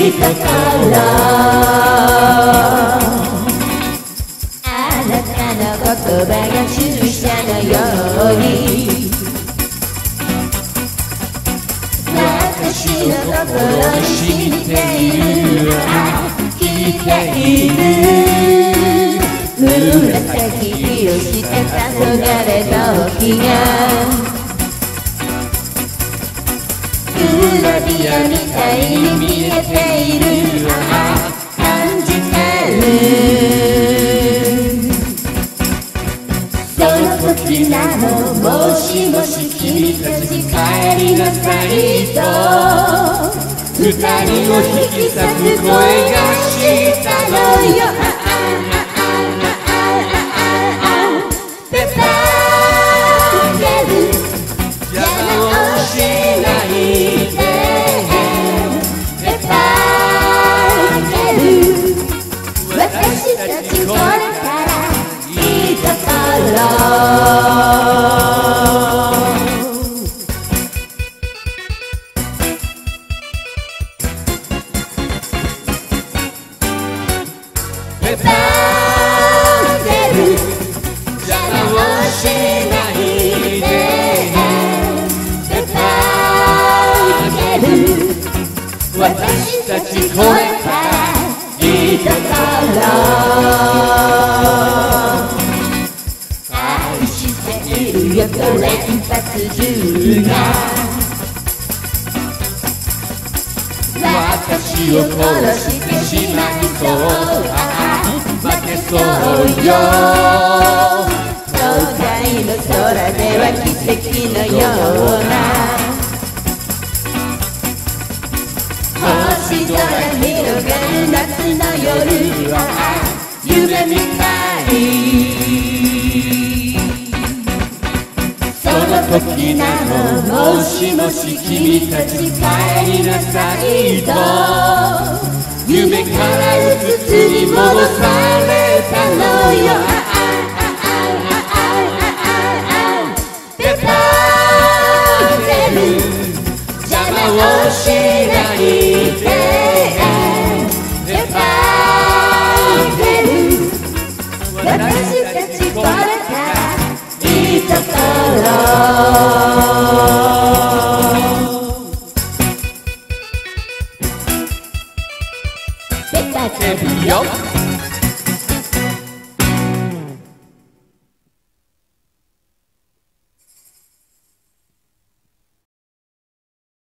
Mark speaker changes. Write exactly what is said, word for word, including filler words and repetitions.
Speaker 1: いところ、あなたの言葉が注射のように私の心に染みている、聞いている紫色した黄昏の日がグラビアみたいに見えている、感じてる。その時なの、もしもし君たち帰りなさいと二人を引き裂く声がしたのよ。ペパーゲル邪魔をしないで、ペパーゲル私たちこれからいいところ。ペパーゲル邪魔をしないで、ペパーゲル私たちこれからいいところ。愛しているよと連発中が私を殺してしまいそう、負けそうよ。東海の空では奇跡のような星空広がる夏の夜は夢みたい。その時なの、もしもし君たち帰りなさいと夢からうつつに戻されたのよ。ペパーゲル邪魔をしないで、ペパーゲル私たちこれからいいところ。ペパーゲルよ